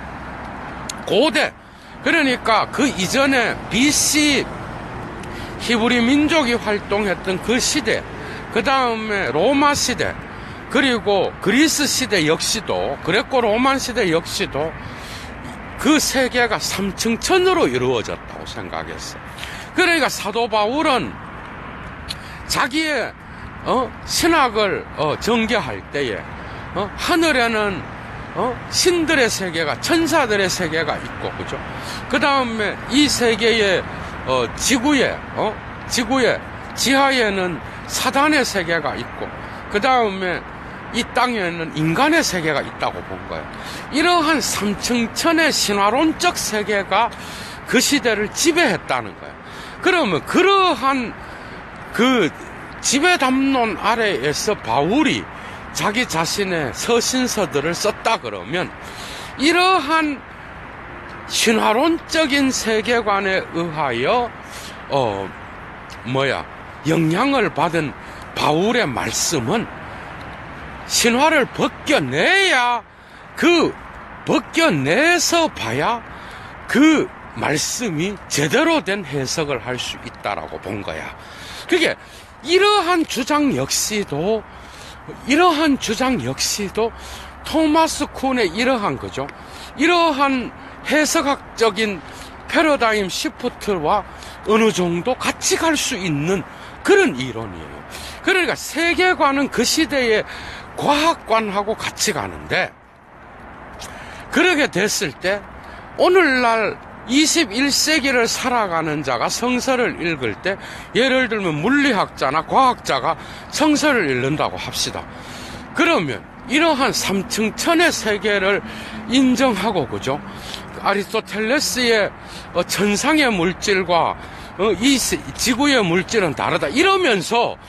고대. 그러니까 그 이전에 비씨 히브리 민족이 활동했던 그 시대, 그 다음에 로마 시대, 그리고 그리스 시대 역시도, 그레코 로만 시대 역시도 그 세계가 삼층천으로 이루어졌다고 생각했어. 그러니까 사도 바울은 자기의 어, 신학을 어, 전개할 때에 어, 하늘에는 어, 신들의 세계가, 천사들의 세계가 있고, 그죠? 그 다음에 이 세계의 어, 지구에, 어, 지구의 지하에는 사단의 세계가 있고, 그 다음에 이 땅에는 인간의 세계가 있다고 본 거예요. 이러한 삼층천의 신화론적 세계가 그 시대를 지배했다는 거예요. 그러면 그러한 그 지배 담론 아래에서 바울이 자기 자신의 서신서들을 썼다 그러면 이러한 신화론적인 세계관에 의하여 어 뭐야 영향을 받은 바울의 말씀은 신화를 벗겨내야 그 벗겨내서 봐야 그 말씀이 제대로 된 해석을 할 수 있다라고 본 거야. 그게 이러한 주장 역시도 이러한 주장 역시도 토마스 쿤의 이러한 거죠. 이러한 해석학적인 패러다임 시프트와 어느 정도 같이 갈 수 있는 그런 이론이에요. 그러니까 세계관은 그 시대의 과학관하고 같이 가는데, 그러게 됐을 때 오늘날 이십일 세기를 살아가는 자가 성서를 읽을 때, 예를 들면 물리학자나 과학자가 성서를 읽는다고 합시다. 그러면 이러한 삼층천의 세계를 인정하고, 그죠? 아리스토텔레스의 천상의 물질과 이 지구의 물질은 다르다 이러면서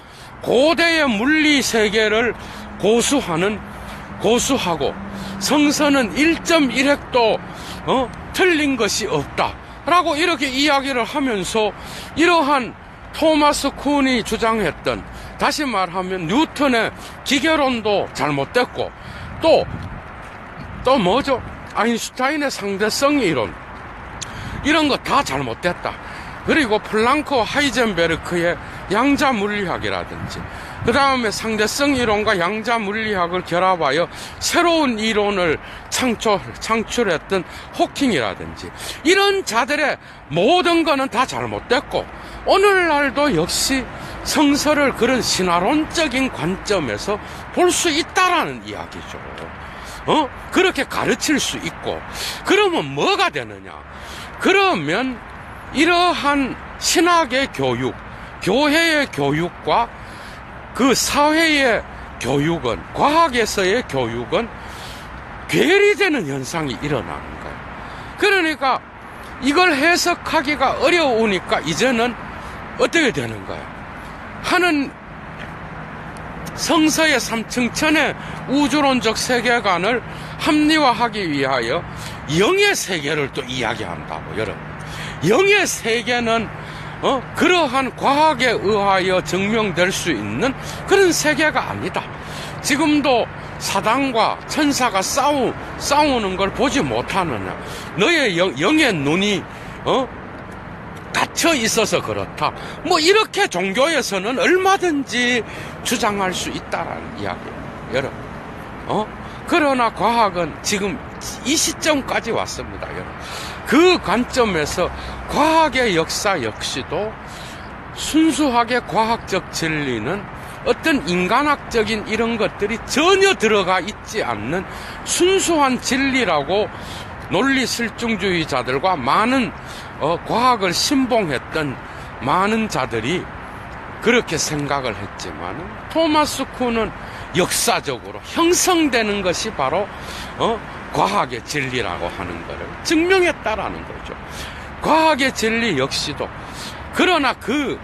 고대의 물리 세계를 고수하는 고수하고 성서는 일 점 일 획도 어? 틀린 것이 없다라고 이렇게 이야기를 하면서 이러한 토마스 쿤이 주장했던, 다시 말하면 뉴턴의 기계론도 잘못됐고 또 또 뭐죠? 아인슈타인의 상대성 이론, 이런 거 다 잘못됐다. 그리고 플랑크와 하이젠베르크의 양자 물리학이라든지, 그 다음에 상대성 이론과 양자 물리학을 결합하여 새로운 이론을 창출, 창출했던 호킹이라든지, 이런 자들의 모든 거는 다 잘못됐고, 오늘날도 역시 성서를 그런 신화론적인 관점에서 볼 수 있다라는 이야기죠. 어? 그렇게 가르칠 수 있고, 그러면 뭐가 되느냐? 그러면 이러한 신학의 교육, 교회의 교육과 그 사회의 교육은, 과학에서의 교육은 괴리되는 현상이 일어나는 거예요. 그러니까 이걸 해석하기가 어려우니까 이제는 어떻게 되는 거예요? 하는 성서의 삼층천의 우주론적 세계관을 합리화하기 위하여 영의 세계를 또 이야기한다고, 여러분. 영의 세계는 어? 그러한 과학에 의하여 증명될 수 있는 그런 세계가 아니다. 지금도 사단과 천사가 싸우, 싸우는 걸 보지 못하느냐? 너의 영, 영의 눈이 어? 닫혀 있어서 그렇다. 뭐 이렇게 종교에서는 얼마든지 주장할 수 있다라는 이야기예요, 여러분. 어? 그러나 과학은 지금 이 시점까지 왔습니다, 여러분. 그 관점에서 과학의 역사 역시도 순수하게 과학적 진리는 어떤 인간학적인 이런 것들이 전혀 들어가 있지 않는 순수한 진리라고 논리 실증주의자들과 많은 어, 과학을 신봉했던 많은 자들이 그렇게 생각을 했지만, 토마스 쿤은 역사적으로 형성되는 것이 바로 어, 과학의 진리라고 하는 것을 증명했다라는 거죠. 과학의 진리 역시도, 그러나 그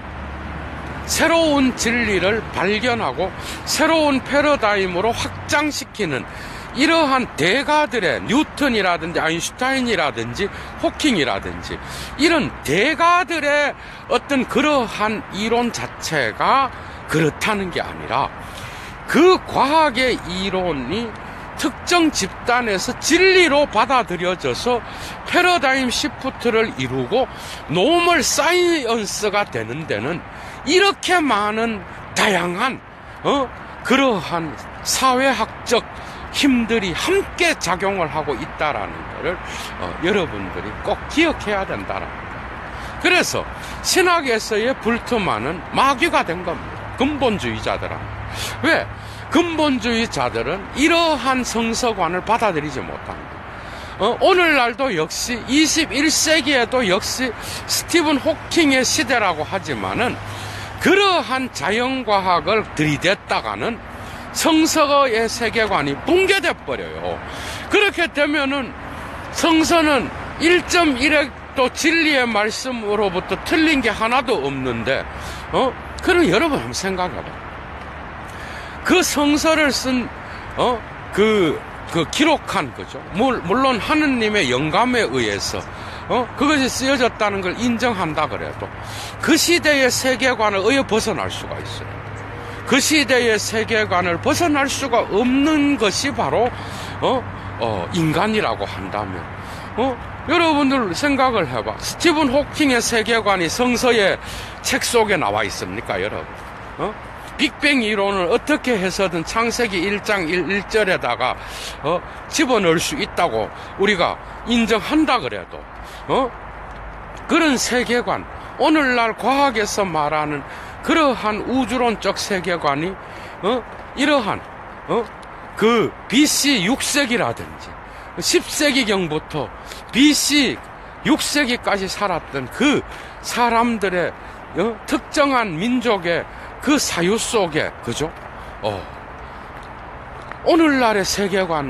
새로운 진리를 발견하고 새로운 패러다임으로 확장시키는 이러한 대가들의, 뉴턴이라든지 아인슈타인이라든지 호킹이라든지 이런 대가들의 어떤 그러한 이론 자체가 그렇다는 게 아니라, 그 과학의 이론이 특정 집단에서 진리로 받아들여져서 패러다임 시프트를 이루고 노멀 사이언스가 되는 데는 이렇게 많은 다양한 어? 그러한 사회학적 힘들이 함께 작용을 하고 있다라는 것을 어, 여러분들이 꼭 기억해야 된다라는 거예요. 그래서 신학에서의 불트만은 마귀가 된 겁니다. 근본주의자들은. 왜? 근본주의자들은 이러한 성서관을 받아들이지 못합니다. 어, 오늘날도 역시 이십일 세기에도 역시 스티븐 호킹의 시대라고 하지만은 그러한 자연과학을 들이댔다가는 성서의 세계관이 붕괴돼 버려요. 그렇게 되면은 성서는 일 점 일 획도 진리의 말씀으로부터 틀린 게 하나도 없는데, 어? 그럼 여러분 한번 생각해봐요. 그 성서를 쓴, 어? 그, 그 기록한 거죠. 물론 하느님의 영감에 의해서, 어? 그것이 쓰여졌다는 걸 인정한다 그래도 그 시대의 세계관을 의해 벗어날 수가 있어요. 그 시대의 세계관을 벗어날 수가 없는 것이 바로 어? 어, 인간이라고 한다면, 어? 여러분들 생각을 해봐. 스티븐 호킹의 세계관이 성서의 책 속에 나와 있습니까, 여러분? 어? 빅뱅 이론을 어떻게 해서든 창세기 일 장 일 절에다가 어? 집어넣을 수 있다고 우리가 인정한다 그래도 어? 그런 세계관, 오늘날 과학에서 말하는 그러한 우주론적 세계관이 어? 이러한 어? 그 비씨 육 세기라든지 십 세기경부터 비씨 육 세기까지 살았던 그 사람들의 어? 특정한 민족의 그 사유 속에, 그죠? 어. 오늘날의 세계관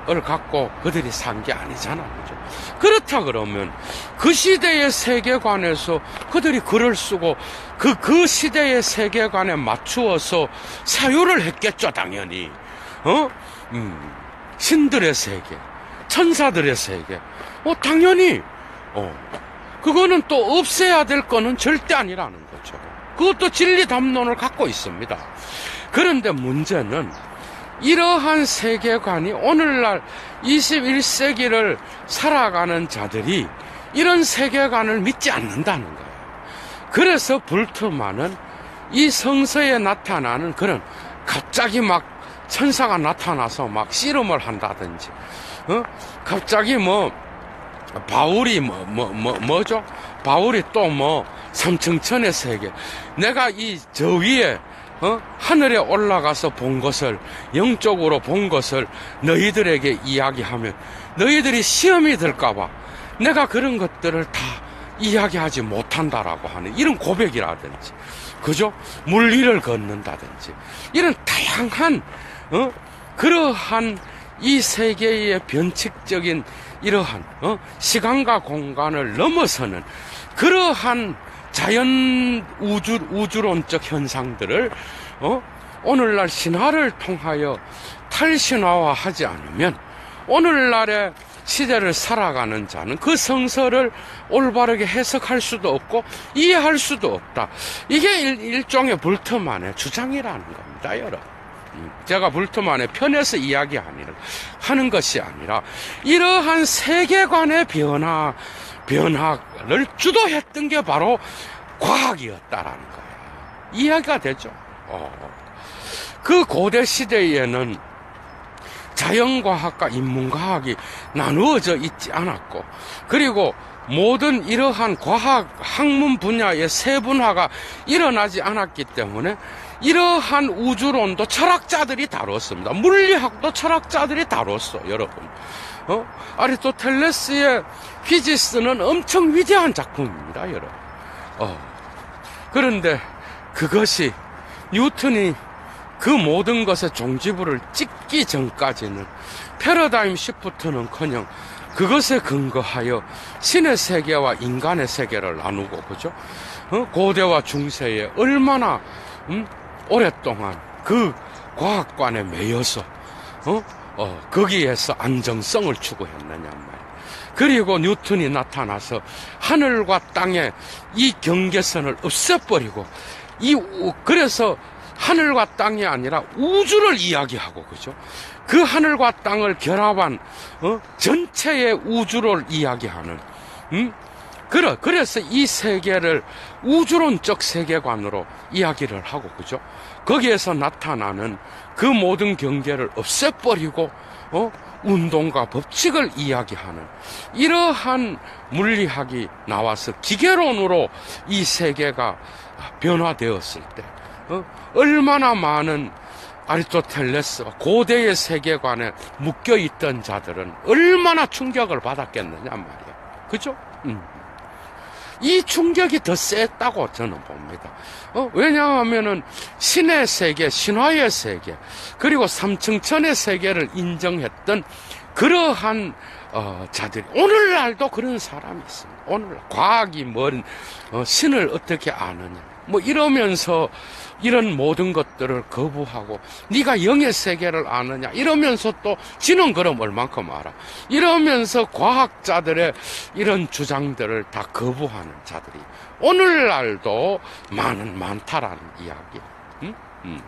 갖고 그들이 산 게 아니잖아. 그죠? 그렇다 그러면 그 시대의 세계관에서 그들이 글을 쓰고 그, 그 시대의 세계관에 맞추어서 사유를 했겠죠, 당연히. 어? 음, 신들의 세계, 천사들의 세계. 어, 당연히, 어, 그거는 또 없애야 될 거는 절대 아니라는 거죠. 그것도 진리 담론을 갖고 있습니다. 그런데 문제는 이러한 세계관이 오늘날 이십일 세기를 살아가는 자들이 이런 세계관을 믿지 않는다는 거예요. 그래서 불트만은 이 성서에 나타나는 그런 갑자기 막 천사가 나타나서 막 씨름을 한다든지, 어? 갑자기 뭐, 바울이 뭐, 뭐, 뭐, 뭐죠? 바울이 또 뭐, 삼층천의 세계. 내가 이 저 위에, 어? 하늘에 올라가서 본 것을, 영적으로 본 것을 너희들에게 이야기하면 너희들이 시험이 들까봐 내가 그런 것들을 다 이야기하지 못한다라고 하는 이런 고백이라든지, 그죠? 물리를 걷는다든지, 이런 다양한, 어? 그러한 이 세계의 변칙적인 이러한, 어? 시간과 공간을 넘어서는 그러한 자연 우주, 우주론적 현상들을, 어? 오늘날 신화를 통하여 탈신화화하지 않으면 오늘날의 시대를 살아가는 자는 그 성서를 올바르게 해석할 수도 없고 이해할 수도 없다. 이게 일, 일종의 불트만의 주장이라는 겁니다, 여러분. 제가 불트만의 편에서 이야기하는 하는 것이 아니라 이러한 세계관의 변화, 변화를 주도했던 게 바로 과학이었다라는 거예요. 이해가 되죠? 어. 그 고대 시대에는 자연과학과 인문과학이 나누어져 있지 않았고, 그리고 모든 이러한 과학, 학문 분야의 세분화가 일어나지 않았기 때문에 이러한 우주론도 철학자들이 다뤘습니다. 물리학도 철학자들이 다뤘어, 여러분. 어? 아리스토텔레스의 피지스는 엄청 위대한 작품입니다, 여러분. 어. 그런데 그것이 뉴턴이 그 모든 것의 종지부를 찍기 전까지는 패러다임 시프트는커녕 그것에 근거하여 신의 세계와 인간의 세계를 나누고, 그죠? 어? 고대와 중세에 얼마나 음? 오랫동안 그 과학관에 매여서 어? 어, 거기에서 안정성을 추구했느냐 말이야. 그리고 뉴턴이 나타나서 하늘과 땅의 이 경계선을 없애버리고, 이 그래서 하늘과 땅이 아니라 우주를 이야기하고, 그죠? 그 하늘과 땅을 결합한 어? 전체의 우주를 이야기하는, 음? 그래, 그래서 이 세계를 우주론적 세계관으로 이야기를 하고, 그죠? 거기에서 나타나는 그 모든 경계를 없애버리고, 어? 운동과 법칙을 이야기하는 이러한 물리학이 나와서 기계론으로 이 세계가 변화되었을 때, 어? 얼마나 많은 아리스토텔레스와 고대의 세계관에 묶여있던 자들은 얼마나 충격을 받았겠느냐 말이야. 그죠? 음. 이 충격이 더 셌다고 저는 봅니다. 어, 왜냐하면은 신의 세계, 신화의 세계, 그리고 삼층천의 세계를 인정했던 그러한 어, 자들이, 오늘날도 그런 사람이 있습니다. 오늘날 과학이 뭔 어, 신을 어떻게 아느냐, 뭐 이러면서 이런 모든 것들을 거부하고, 네가 영의 세계를 아느냐 이러면서 또 지는 그럼 얼만큼 알아, 이러면서 과학자들의 이런 주장들을 다 거부하는 자들이 오늘날도 많은 많다라는 이야기. 음? 음.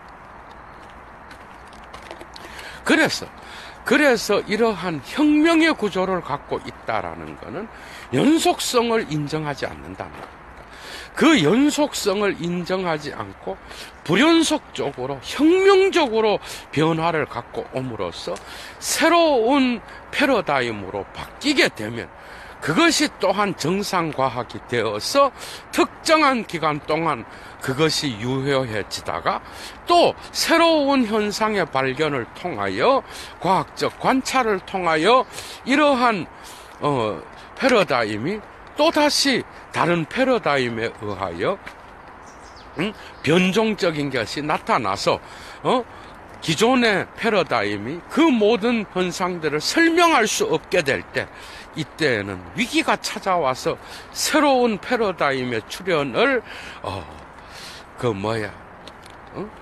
그래서 그래서 이러한 혁명의 구조를 갖고 있다라는 것은 연속성을 인정하지 않는다는 겁니다. 그 연속성을 인정하지 않고 불연속적으로 혁명적으로 변화를 갖고 옴으로써 새로운 패러다임으로 바뀌게 되면 그것이 또한 정상과학이 되어서 특정한 기간 동안 그것이 유효해지다가 또 새로운 현상의 발견을 통하여 과학적 관찰을 통하여 이러한 어, 패러다임이 또다시 다른 패러다임에 의하여 음? 변종적인 것이 나타나서 어? 기존의 패러다임이 그 모든 현상들을 설명할 수 없게 될 때, 이때에는 위기가 찾아와서 새로운 패러다임의 출현을 어, 그 뭐야 어?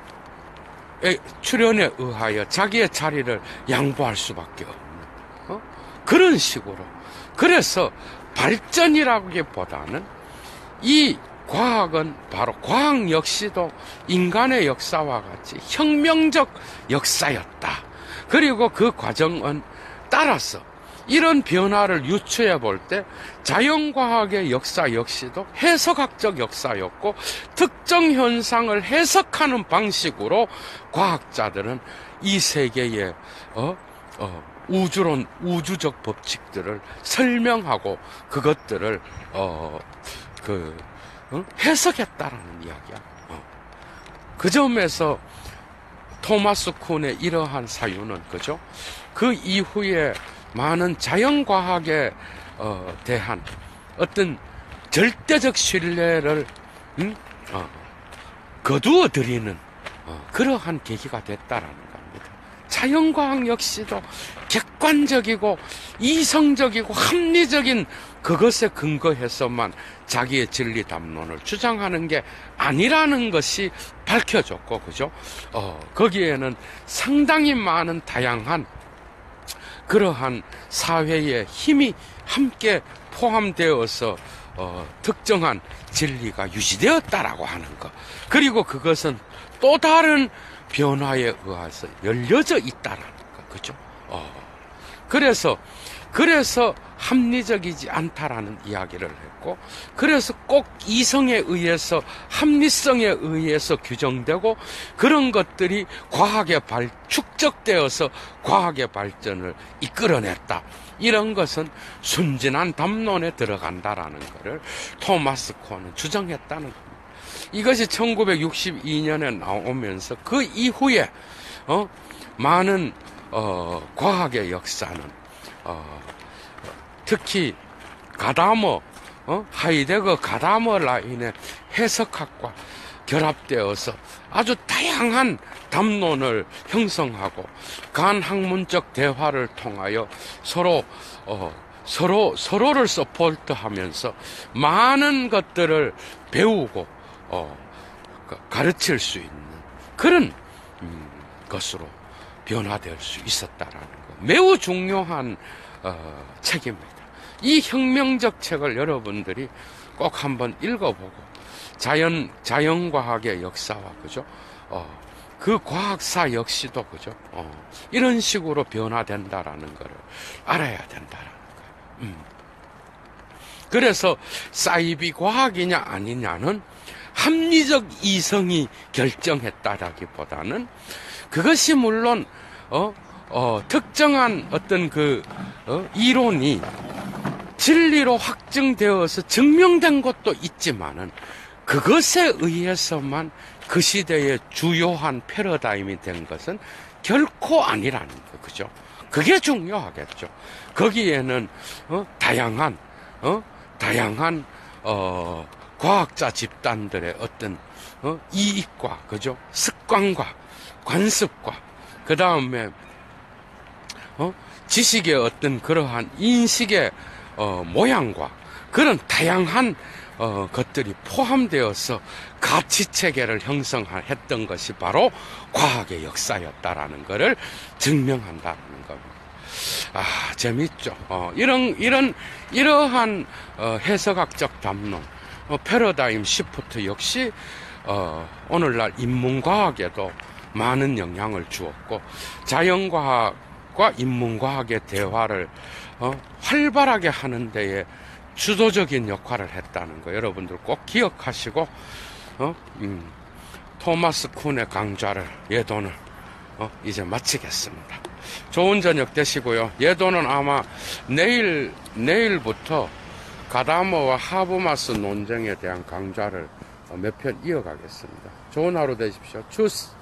에, 출현에 의하여 자기의 자리를 양보할 수밖에 없는 어? 그런 식으로. 그래서 발전이라기보다는 이 과학은 바로 과학 역시도 인간의 역사와 같이 혁명적 역사였다. 그리고 그 과정은 따라서 이런 변화를 유추해 볼 때 자연과학의 역사 역시도 해석학적 역사였고, 특정 현상을 해석하는 방식으로 과학자들은 이 세계의 어, 어, 우주론, 우주적 법칙들을 설명하고 그것들을 어, 그 어? 해석했다라는 이야기야. 어. 그 점에서 토마스 쿤의 이러한 사유는 그죠? 그 이후에 많은 자연과학에 어, 대한 어떤 절대적 신뢰를 음? 어, 거두어 들이는 어, 그러한 계기가 됐다라는 겁니다. 자연과학 역시도 객관적이고 이성적이고 합리적인 그것에 근거해서만 자기의 진리 담론을 주장하는 게 아니라는 것이 밝혀졌고, 그죠? 어, 거기에는 상당히 많은 다양한 그러한 사회의 힘이 함께 포함되어서 어, 특정한 진리가 유지되었다라고 하는 것. 그리고 그것은 또 다른 변화에 의해서 열려져 있다라는 것. 그죠? 어. 그래서, 그래서 합리적이지 않다라는 이야기를 했고, 그래서 꼭 이성에 의해서, 합리성에 의해서 규정되고, 그런 것들이 과학의 발, 축적되어서 과학의 발전을 이끌어냈다. 이런 것은 순진한 담론에 들어간다라는 것을 토마스 콘은 주장했다는 겁니다. 이것이 천구백육십이 년에 나오면서 그 이후에, 어, 많은, 어, 과학의 역사는, 어, 특히 가다머, 어? 하이데거 가다머 라인의 해석학과 결합되어서 아주 다양한 담론을 형성하고 간학문적 대화를 통하여 서로 어, 서로 서로를 서포트하면서 많은 것들을 배우고 어, 가르칠 수 있는 그런 음, 것으로 변화될 수 있었다라는 것. 매우 중요한 어, 책입니다. 이 혁명적 책을 여러분들이 꼭 한번 읽어보고 자연 자연과학의 역사와 그죠? 어, 그 과학사 역시도 그죠? 어, 이런 식으로 변화된다라는 것을 알아야 된다라는 거예요. 음. 그래서 사이비 과학이냐 아니냐는 합리적 이성이 결정했다라기보다는 그것이 물론 어, 어, 특정한 어떤 그 어, 이론이 진리로 확증되어서 증명된 것도 있지만은 그것에 의해서만 그 시대의 주요한 패러다임이 된 것은 결코 아니라는 거, 그죠? 그게 중요하겠죠. 거기에는 어, 다양한 어, 다양한 어, 과학자 집단들의 어떤 어, 이익과 그죠? 습관과 관습과 그 다음에 어, 지식의 어떤 그러한 인식의 어, 모양과 그런 다양한 어, 것들이 포함되어서 가치체계를 형성했던 것이 바로 과학의 역사였다라는 것을 증명한다는 겁니다. 아, 재밌죠. 어, 이런, 이런, 이러한 어, 해석학적 담론, 어, 패러다임 시프트 역시 어, 오늘날 인문과학에도 많은 영향을 주었고 자연과학과 인문과학의 대화를 어, 활발하게 하는 데에 주도적인 역할을 했다는 거 여러분들 꼭 기억하시고 어? 음, 토마스 쿤의 강좌를 예도는 어? 이제 마치겠습니다. 좋은 저녁 되시고요. 예도는 아마 내일 내일부터 가다머와 하버마스 논쟁에 대한 강좌를 몇 편 이어가겠습니다. 좋은 하루 되십시오. 추스.